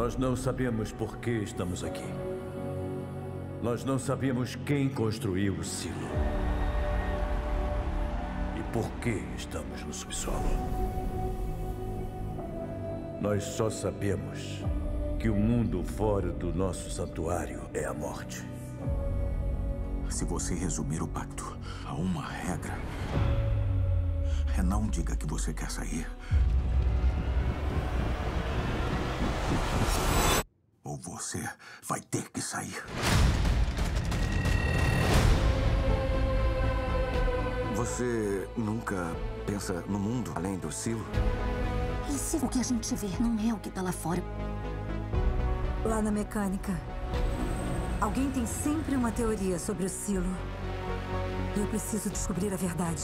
Nós não sabemos por que estamos aqui. Nós não sabemos quem construiu o silo. E por que estamos no subsolo. Nós só sabemos que o mundo fora do nosso santuário é a morte. Se você resumir o pacto a uma regra, não diga que você quer sair. Ou você vai ter que sair. Você nunca pensa no mundo além do silo? E se o que a gente vê não é o que tá lá fora? Lá na mecânica, alguém tem sempre uma teoria sobre o silo. E eu preciso descobrir a verdade.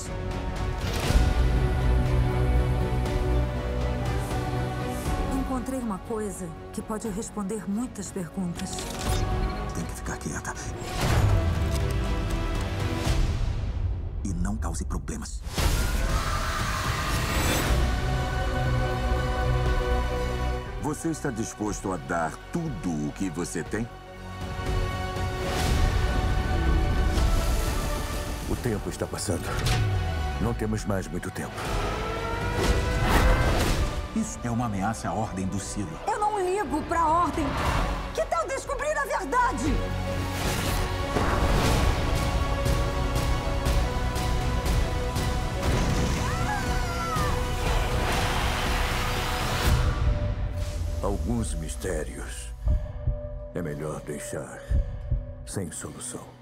Encontrei uma coisa que pode responder muitas perguntas. Tem que ficar quieta. E não cause problemas. Você está disposto a dar tudo o que você tem? O tempo está passando. Não temos mais muito tempo. Isso é uma ameaça à ordem do silo. Eu não ligo pra ordem. Que tal descobrir a verdade? Alguns mistérios é melhor deixar sem solução.